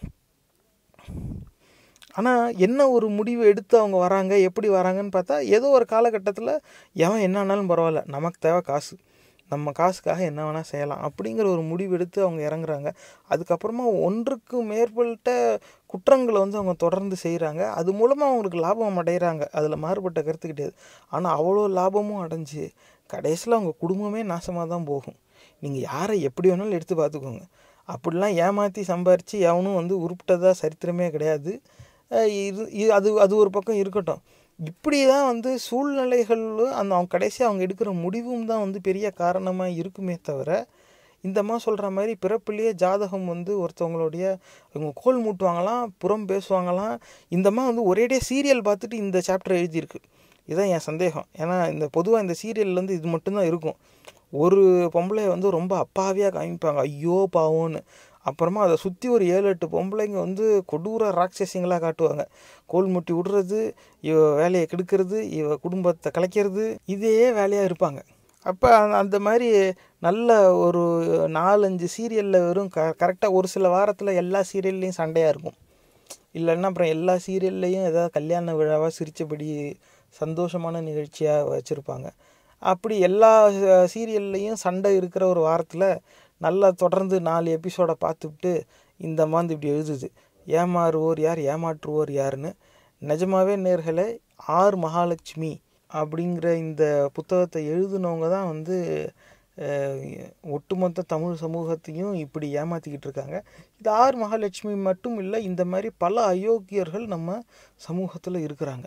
ஆனால் என்ன ஒரு முடிவு எடுத்து அவங்க வராங்க, எப்படி வராங்கன்னு பார்த்தா, ஏதோ ஒரு காலகட்டத்தில் எவன் என்ன ஆனாலும் பரவாயில்ல, நமக்கு தேவை காசு, நம்ம காசுக்காக என்ன வேணால் செய்யலாம் அப்படிங்கிற ஒரு முடிவு எடுத்து அவங்க இறங்குறாங்க. அதுக்கப்புறமா ஒன்றுக்கு மேற்பட்ட குற்றங்களை வந்து அவங்க தொடர்ந்து செய்கிறாங்க. அது மூலமாக அவங்களுக்கு லாபம் அடைகிறாங்க, அதில் மாறுபட்ட கருத்து கிடையாது. ஆனால் அவ்வளோ லாபமும் அடைஞ்சு கடைசியில் அவங்க குடும்பமே நாசமாக தான் போகும். நீங்கள் யாரை எப்படி வேணாலும் எடுத்து பார்த்துக்கோங்க. அப்படிலாம் ஏமாற்றி சம்பாரித்து எவனும் வந்து உருப்பிட்டதாக சரித்திரமே கிடையாது. இது அது அது ஒரு பக்கம் இருக்கட்டும். இப்படி தான் வந்து சூழ்நிலைகள் அந்த அவங்க கடைசியாக அவங்க எடுக்கிற முடிவும் தான் வந்து பெரிய காரணமாக இருக்குமே தவிர, இந்தம்மா சொல்கிற மாதிரி பிறப்பிலேயே ஜாதகம் வந்து ஒருத்தவங்களுடைய இவங்க கோல் மூட்டுவாங்களாம், புறம் பேசுவாங்களாம். இந்தம்மா வந்து ஒரேடியாக சீரியல் பார்த்துட்டு இந்த சாப்டர் எழுதியிருக்கு. இதுதான் என் சந்தேகம். ஏன்னா இந்த பொதுவாக இந்த சீரியல்லேருந்து இது மட்டும்தான் இருக்கும். ஒரு பொம்பளை வந்து ரொம்ப அப்பாவியாக காமிப்பாங்க, ஐயோ பாவம்னு. அப்புறமா அதை சுற்றி ஒரு ஏழு எட்டு பொம்பளைங்க வந்து கொடூர ராட்சசிங்களாக காட்டுவாங்க. கோல் முட்டி விடுறது, இவ வேலையை கெடுக்கிறது, இவ குடும்பத்தை கலைக்கிறது, இதே வேலையாக இருப்பாங்க. அப்போ அந்த மாதிரி நல்ல ஒரு நாலஞ்சு சீரியலில் வெறும் க கரெக்டாக ஒரு சில வாரத்தில் எல்லா சீரியல்லையும் சண்டையாக இருக்கும். இல்லைன்னா அப்புறம் எல்லா சீரியல்லையும் ஏதாவது கல்யாண விழாவாக சிரித்தபடி சந்தோஷமான நிகழ்ச்சியாக வச்சுருப்பாங்க. அப்படி எல்லா சீரியல்லையும் சண்டை இருக்கிற ஒரு வாரத்தில் நல்லா தொடர்ந்து நாலு எபிசோடை பார்த்துவிட்டு இந்த மாதிரி இப்படி எழுதுது, ஏமாறுவோர் யார் ஏமாற்றுவோர் யாருன்னு. நிஜமாவே நேர்களே, ஆர் மகாலட்சுமி அப்படிங்கிற இந்த புத்தகத்தை எழுதுனவங்க தான் வந்து ஒட்டுமொத்த தமிழ் சமூகத்தையும் இப்படி ஏமாற்றிக்கிட்டு இருக்காங்க. இது ஆர் மகாலட்சுமி மட்டும் இல்லை, இந்த மாதிரி பல அயோக்கியர்கள் நம்ம சமூகத்தில் இருக்கிறாங்க.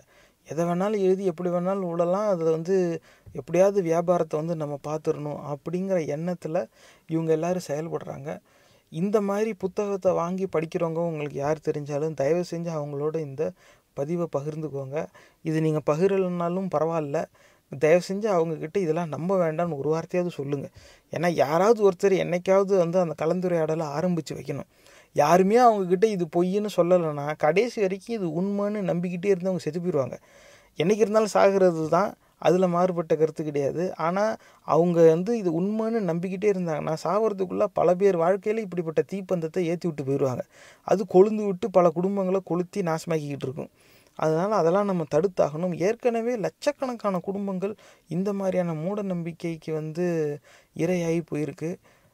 எதை வேணாலும் எழுதி எப்படி வேணாலும் விடலாம், அதில் வந்து எப்படியாவது வியாபாரத்தை வந்து நம்ம பார்த்துடணும் அப்படிங்கிற எண்ணத்தில் இவங்க எல்லோரும் செயல்படுறாங்க. இந்த மாதிரி புத்தகத்தை வாங்கி படிக்கிறவங்க உங்களுக்கு யார் தெரிஞ்சாலும் தயவு செஞ்சு அவங்களோட இந்த பதிவை பகிர்ந்துக்கோங்க. இது நீங்கள் பகிரலைனாலும் பரவாயில்ல, தயவு செஞ்சு அவங்கக்கிட்ட இதெல்லாம் நம்ப வேண்டாம்னு ஒரு வார்த்தையாவது சொல்லுங்கள். ஏன்னா யாராவது ஒருத்தர் என்னைக்காவது வந்து அந்த கலந்துரையாடலை ஆரம்பித்து வைக்கணும். யாருமே அவங்கக்கிட்ட இது பொய்ன்னு சொல்லலைன்னா கடைசி வரைக்கும் இது உண்மைன்னு நம்பிக்கிட்டே இருந்து அவங்க செத்து போயிடுவாங்க. என்றைக்கு இருந்தாலும் சாகிறது தான், அதில் மாறுபட்ட கருத்து கிடையாது. ஆனால் அவங்க வந்து இது உண்மைன்னு நம்பிக்கிட்டே இருந்தாங்கன்னா சாகிறதுக்குள்ளே பல பேர் வாழ்க்கையில் இப்படிப்பட்ட தீப்பந்தத்தை ஏற்றி விட்டு போயிடுவாங்க. அது கொழுந்து விட்டு பல குடும்பங்களை கொளுத்தி நாசமாக்கிக்கிட்டு இருக்கும். அதனால் அதெல்லாம் நம்ம தடுத்தாகணும். ஏற்கனவே லட்சக்கணக்கான குடும்பங்கள் இந்த மாதிரியான மூட நம்பிக்கைக்கு வந்து இரையாகி போயிருக்கு.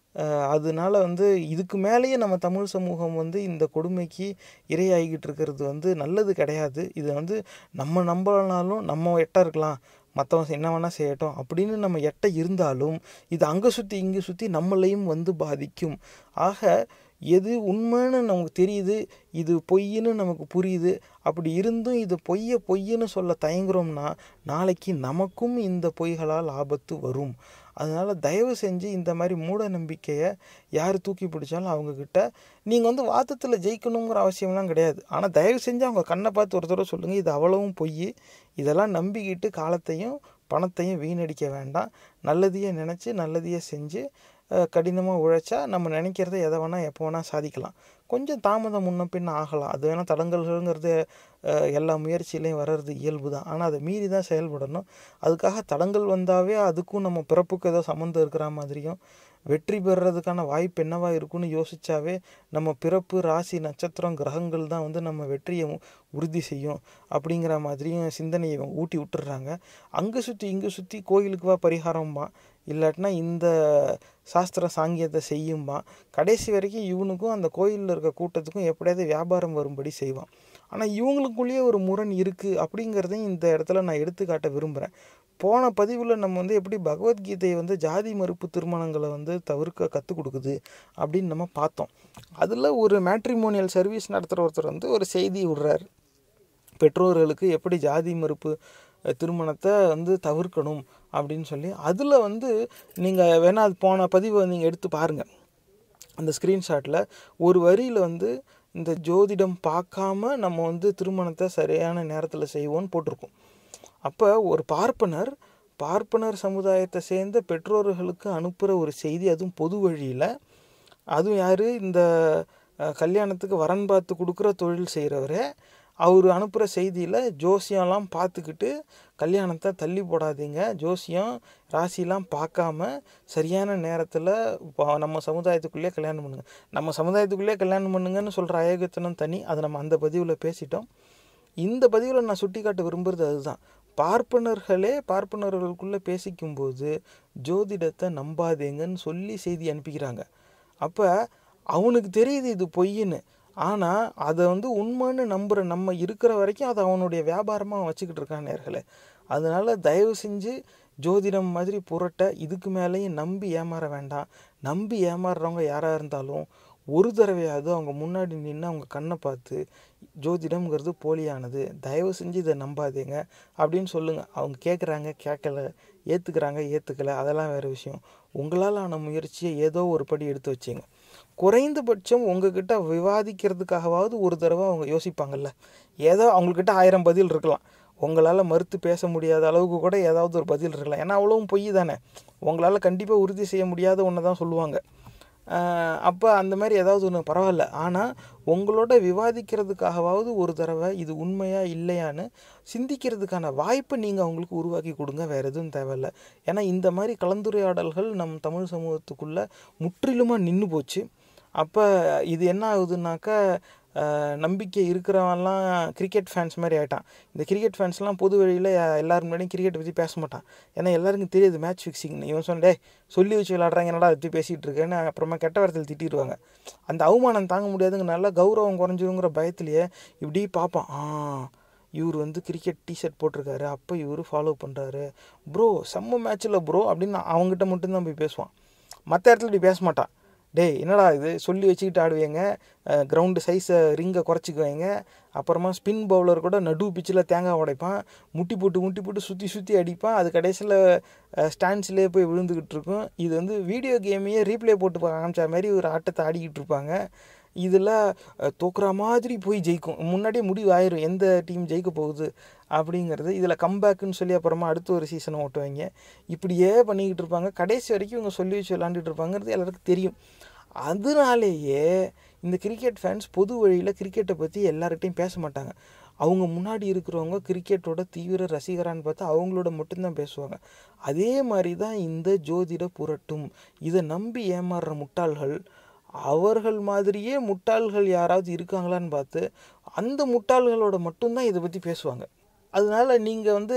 அதனால வந்து இதுக்கு மேலேயே நம்ம தமிழ் சமூகம் வந்து இந்த கொடுமைக்கு இரையாகிக்கிட்டு இருக்கிறது வந்து நல்லது கிடையாது. இது வந்து நம்ம நம்பலனாலும் நம்ம எட்ட இருக்கலாம், மற்றவங்க என்ன வேணால் செய்யட்டும் அப்படின்னு நம்ம எட்ட இருந்தாலும் இது அங்கே சுற்றி இங்கே சுற்றி நம்மளையும் வந்து பாதிக்கும். ஆக எது உண்மைன்னு நமக்கு தெரியுது, இது பொய்ன்னு நமக்கு புரியுது, அப்படி இருந்தும் இது பொய்யை பொய்ன்னு சொல்ல தயங்குறோம்னா நாளைக்கு நமக்கும் இந்த பொய்களால் ஆபத்து வரும். அதனால் தயவு செஞ்சு இந்த மாதிரி மூட நம்பிக்கையை யார் தூக்கி பிடிச்சாலும் அவங்கக்கிட்ட நீங்கள் வந்து வாதத்தில் ஜெயிக்கணுங்கிற அவசியம்லாம் கிடையாது. ஆனால் தயவு செஞ்சு அவங்க கண்ணை பார்த்து ஒரு தடவை சொல்லுங்கள், இது அவ்வளவும் பொய், இதெல்லாம் நம்பிக்கிட்டு காலத்தையும் பணத்தையும் வீணடிக்க வேண்டாம். நல்லதையே நினச்சி நல்லதையே செஞ்சு கடினமாக உழைச்சா நம்ம நினைக்கிறத எதை வேணால் எப்போ வேணால் சாதிக்கலாம். கொஞ்சம் தாமதம் முன்ன பின்ன ஆகலாம், அது வேணால் தடங்கல்கள்ங்கிறது எல்லா முயற்சியிலையும் வர்றது இயல்பு தான். ஆனால் அதை மீறி தான் செயல்படணும். அதுக்காக தடங்கள் வந்தாவே அதுக்கும் நம்ம பிறப்புக்கு ஏதோ சம்மந்தம் இருக்கிற மாதிரியும் வெற்றி பெறுறதுக்கான வாய்ப்பு என்னவா இருக்குன்னு யோசித்தாவே நம்ம பிறப்பு, ராசி, நட்சத்திரம், கிரகங்கள் தான் வந்து நம்ம வெற்றியை உறுதி செய்யும் அப்படிங்கிற மாதிரியும் சிந்தனையை ஊட்டி விட்டுடுறாங்க. அங்கே சுற்றி இங்கே சுற்றி கோயிலுக்கு வா பரிகாரம்பா, இல்லாட்டினா இந்த சாஸ்திர சாங்கியத்தை செய்யும்பா. கடைசி வரைக்கும் இவனுக்கும் அந்த கோயிலில் இருக்க கூட்டத்துக்கும் எப்படியாவது வியாபாரம் வரும்படி செய்வான். ஆனால் இவங்களுக்குள்ளேயே ஒரு முரண் இருக்குது அப்படிங்கிறதையும் இந்த இடத்துல நான் எடுத்துக்காட்ட விரும்புகிறேன். போன பதிவில் நம்ம வந்து எப்படி பகவத்கீதை வந்து ஜாதி மறுப்பு திருமணங்களை வந்து தவிர்க்க கற்றுக் கொடுக்குது அப்படின்னு நம்ம பார்த்தோம். அதில் ஒரு மேட்ரிமோனியல் சர்வீஸ் நடத்துகிற ஒருத்தர் வந்து ஒரு செய்தி விடுறார், பெற்றோர்களுக்கு எப்படி ஜாதி மறுப்பு திருமணத்தை வந்து தவிர்க்கணும் அப்படின்னு சொல்லி. அதில் வந்து நீங்கள் வேணால் அது போன பதிவை நீங்கள் எடுத்து பாருங்கள். அந்த ஸ்க்ரீன்ஷாட்டில் ஒரு வரியில் வந்து இந்த ஜோதிடம் பார்க்காம நம்ம வந்து திருமணத்தை சரியான நேரத்தில் செய்வோன்னு போட்டிருக்கோம். அப்போ ஒரு பார்ப்பனர் பார்ப்பனர் சமுதாயத்தை சேர்ந்த பெற்றோர்களுக்கு அனுப்புகிற ஒரு செய்தி, அதுவும் பொது வழியில், அதுவும் யார், இந்த கல்யாணத்துக்கு வரன் பார்த்து கொடுக்குற தொழில் செய்கிறவரே, அவர் அனுப்புகிற செய்தியில் ஜோசியம்லாம் பார்த்துக்கிட்டு கல்யாணத்தை தள்ளி போடாதீங்க, ஜோசியம் ராசிலாம் பார்க்காம சரியான நேரத்தில் நம்ம சமுதாயத்துக்குள்ளேயே கல்யாணம் பண்ணுங்கள். நம்ம சமுதாயத்துக்குள்ளேயே கல்யாணம் பண்ணுங்கன்னு சொல்கிற அயோக்கியத்தனம் தனி, அதை நம்ம அந்த பதிவில் பேசிட்டோம். இந்த பதிவில் நான் சுட்டி காட்ட விரும்புகிறது அதுதான். பார்ப்பனர்களே பார்ப்பனர்களுக்குள்ளே பேசிக்கும்போது ஜோதிடத்தை நம்பாதேங்கன்னு சொல்லி செய்தி அனுப்பிக்கிறாங்க. அப்போ அவனுக்கு தெரியுது இது பொய்ன்னு, ஆனால் அதை வந்து உண்மைன்னு நம்புகிற நம்ம இருக்கிற வரைக்கும் அதை அவனுடைய வியாபாரமாக வச்சுக்கிட்டு இருக்கான் நேர்களே. அதனால் தயவு செஞ்சு ஜோதிடம் மாதிரி புரட்ட இதுக்கு மேலேயும் நம்பி ஏமாற வேண்டாம். நம்பி ஏமாறுறவங்க யாராக இருந்தாலும் ஒரு தடவையாவது அவங்க முன்னாடி நின்று அவங்க கண்ணை பார்த்து ஜோதிடம்ங்கிறது போலியானது, தயவு செஞ்சு இதை நம்பாதீங்க அப்படின்னு சொல்லுங்கள். அவங்க கேட்குறாங்க கேட்கலை, ஏற்றுக்கிறாங்க ஏற்றுக்கலை, அதெல்லாம் வேறு விஷயம். உங்களால் ஆன முயற்சியை ஏதோ ஒரு படி எடுத்து வச்சிங்க. குறைந்தபட்சம் உங்ககிட்ட விவாதிக்கிறதுக்காகவாவது ஒரு தடவை அவங்க யோசிப்பாங்கல்ல. ஏதோ அவங்கக்கிட்ட ஆயிரம் பதில் இருக்கலாம், உங்களால் மறுத்து பேச முடியாத அளவுக்கு கூட ஏதாவது ஒரு பதில் இருக்கலாம். ஏன்னா அவ்வளவும் பொய் தானே, உங்களால் கண்டிப்பாக உறுதி செய்ய முடியாத ஒன்று தான் சொல்லுவாங்க. அப்போ அந்த மாதிரி ஏதாவது ஒன்று பரவாயில்ல, ஆனால் உங்களோட விவாதிக்கிறதுக்காகவாவது ஒரு தடவை இது உண்மையா இல்லையான்னு சிந்திக்கிறதுக்கான வாய்ப்பை நீங்கள் அவங்களுக்கு உருவாக்கி கொடுங்க, வேறு எதுவும் தேவையில்லை. ஏன்னா இந்த மாதிரி கலந்துரையாடல்கள் நம் தமிழ் சமூகத்துக்குள்ளே முற்றிலுமாக நின்று போச்சு. அப்போ இது என்ன ஆகுதுன்னாக்கா, நம்பிக்கை இருக்கிறவன்லாம் கிரிக்கெட் ஃபேன்ஸ் மாதிரி ஆகிட்டான். இந்த கிரிக்கெட் ஃபேன்ஸ்லாம் பொது வழியில் எல்லோரும் முன்னாடியும் கிரிக்கெட் பற்றி பேச மாட்டான். ஏன்னா எல்லாருக்கும் தெரியுது மேட்ச் ஃபிக்ஸிங்னு. இவன் சொன்னே சொல்லி வச்சு விளாட்றாங்க, என்னடா பற்றி பேசிகிட்டு இருக்கேன்னு அப்புறமா கெட்ட வார்த்தையில் திட்டிடுவாங்க. அந்த அவமானம் தாங்க முடியாதுங்க, நல்லா கௌரவம் குறைஞ்சிருங்கிற பயத்துலையே இப்படி பார்ப்பான். ஆ இவர் வந்து கிரிக்கெட் டிஷர்ட் போட்டிருக்காரு, அப்போ இவர் ஃபாலோ பண்ணுறாரு, ப்ரோ செம்ம மேட்ச்சில் ப்ரோ அப்படின்னு அவங்ககிட்ட மட்டும்தான் போய் பேசுவான். மற்ற இடத்துல இப்படி பேச மாட்டான். டேய் என்னடா இது சொல்லி வச்சுக்கிட்டு ஆடுவீங்க, கிரவுண்டு சைஸை ரிங்கை குறைச்சிக்குவீங்க, அப்புறமா ஸ்பின் பவுலர் கூட நடு பிச்சில் தேங்காய் உடைப்பான், முட்டி போட்டு முட்டி போட்டு சுற்றி சுற்றி அடிப்பான், அது கடைசியில் ஸ்டாண்ட்ஸ்லேயே போய் விழுந்துக்கிட்டு இருக்கும். இது வந்து வீடியோ கேமையே ரீப்ளே போட்டு காமிச்ச மாதிரி ஒரு ஆட்டத்தை ஆடிக்கிட்டு இருப்பாங்க. இதில் தோக்குற மாதிரி போய் ஜெயிக்கும், முன்னாடியே முடிவு ஆயிரும் எந்த டீம் ஜெயிக்க போகுது அப்படிங்கிறது. இதில் கம்பேக்குன்னு சொல்லி அப்புறமா அடுத்த ஒரு சீசனை ஓட்டுவாங்க. இப்படியே பண்ணிக்கிட்டு இருப்பாங்க. கடைசி வரைக்கும் இவங்க சொல்லி வச்சு விளாண்டுட்டு இருப்பாங்கிறது எல்லாருக்கும் தெரியும். அதனாலேயே இந்த கிரிக்கெட் ஃபேன்ஸ் பொது வழியில் கிரிக்கெட்டை பற்றி எல்லார்கிட்டையும் பேச மாட்டாங்க. அவங்க முன்னாடி இருக்கிறவங்க கிரிக்கெட்டோட தீவிர ரசிகரான்னு பார்த்தா அவங்களோட மட்டும்தான் பேசுவாங்க. அதே மாதிரி தான் இந்த ஜோதிட புரட்டும். இதை நம்பி ஏமாறுற முட்டாள்கள், அவர்கள் மாதிரியே முட்டாள்கள் யாராவது இருக்காங்களான்னு பார்த்து அந்த முட்டாள்களோட மட்டும்தான் இதை பற்றி பேசுவாங்க. அதனால் நீங்கள் வந்து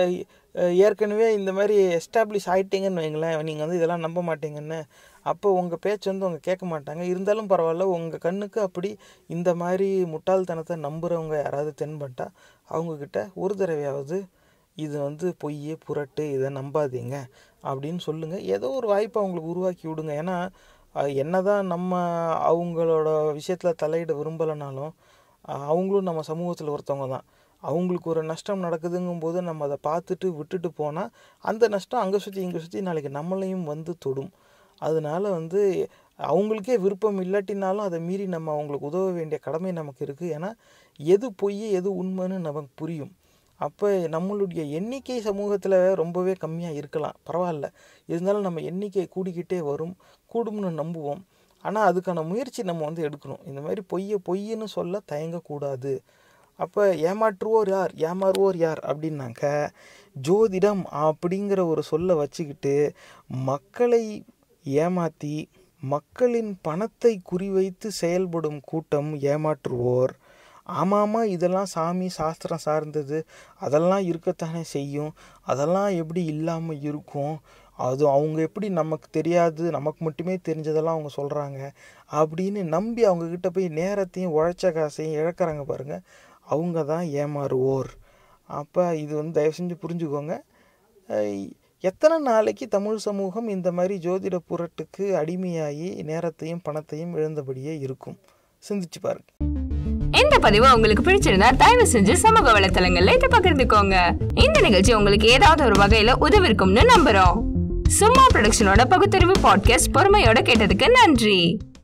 ஏற்கனவே இந்த மாதிரி எஸ்டாப்ளிஷ் ஆகிட்டீங்கன்னு வைங்களேன், நீங்கள் வந்து இதெல்லாம் நம்ப மாட்டீங்கன்னு, அப்போ உங்கள் பேச்சு வந்து அவங்க கேட்க மாட்டாங்க. இருந்தாலும் பரவாயில்ல, உங்கள் கண்ணுக்கு அப்படி இந்த மாதிரி முட்டாள்தனத்தை நம்புகிறவங்க யாராவது தென்பட்டால் அவங்கக்கிட்ட ஒரு தடவையாவது இது வந்து பொய் புரட்டு, இதை நம்பாதீங்க அப்படின்னு சொல்லுங்கள். ஏதோ ஒரு வாய்ப்பை அவங்களுக்கு உருவாக்கி விடுங்க. ஏன்னா என்ன தான் நம்ம அவங்களோட விஷயத்தில் தலையிட விரும்பலைனாலும் அவங்களும் நம்ம சமூகத்தில் ஒருத்தவங்க தான். அவங்களுக்கு ஒரு நஷ்டம் நடக்குதுங்கும்போது நம்ம அதை பார்த்துட்டு விட்டுட்டு போனால் அந்த நஷ்டம் அங்கே சுற்றி இங்கே சுற்றி நாளைக்கு நம்மளையும் வந்து தொடும். அதனால் வந்து அவங்களுக்கே விருப்பம் இல்லாட்டினாலும் அதை மீறி நம்ம அவங்களுக்கு உதவ வேண்டிய கடமை நமக்கு இருக்குது. ஏன்னா எது பொய் எது உண்மைன்னு நமக்கு புரியும். அப்போ நம்மளுடைய எண்ணிக்கை சமூகத்தில் ரொம்பவே கம்மியாக இருக்கலாம், பரவாயில்ல. இருந்தாலும் நம்ம எண்ணிக்கை கூடிக்கிட்டே வரும், கூடும்னு நம்புவோம். ஆனால் அதுக்கான முயற்சி நம்ம வந்து எடுக்கணும். இந்த மாதிரி பொய்யை பொய்ன்னு சொல்ல தயங்கக்கூடாது. அப்போ ஏமாற்றுவோர் யார் ஏமாறுவோர் யார் அப்படின்னாக்க ஜோதிடம் அப்படிங்கிற ஒரு சொல்லை வச்சுக்கிட்டு மக்களை ஏமாற்றி மக்களின் பணத்தை குறிவைத்து செயல்படும் கூட்டம் ஏமாற்றுவோர். ஆமாம்மா, இதெல்லாம் சாமி சாஸ்திரம் சார்ந்தது, அதெல்லாம் இருக்கத்தானே செய்யும், அதெல்லாம் எப்படி இல்லாமல் இருக்கும், அது அவங்க எப்படி நமக்கு தெரியாது, நமக்கு மட்டுமே தெரிஞ்சதெல்லாம் அவங்க சொல்கிறாங்க அப்படின்னு நம்பி அவங்கக்கிட்ட போய் நேரத்தையும் உழைச்ச காசையும் இழக்கிறாங்க பாருங்கள், அவங்க தான் ஏமாறுவோர். அப்போ இது வந்து தயவு செஞ்சு புரிஞ்சுக்கோங்க. எத்தனை நாளைக்கு தமிழ் சமூகம் இந்த மாதிரி ஜோதிட புரட்டுக்கு அடிமையாகி நேரத்தையும் பணத்தையும் இழந்தபடியே இருக்கும்? சிந்திச்சு பாருங்க. இந்த பதிவு உங்களுக்கு பிடிச்சிருந்தா தயவு செஞ்சு சமூக வலைத்தளங்கள்ல இதை பகிர்ந்துக்கோங்க. இந்த நிகழ்ச்சி உங்களுக்கு ஏதாவது ஒரு வகையில உதவிருக்கும்னு நம்புறோம். சும்மா ப்ரொடக்ஷனோட பகுத்தறிவு பாட்காஸ்ட் பொறுமையோட கேட்டதுக்கு நன்றி.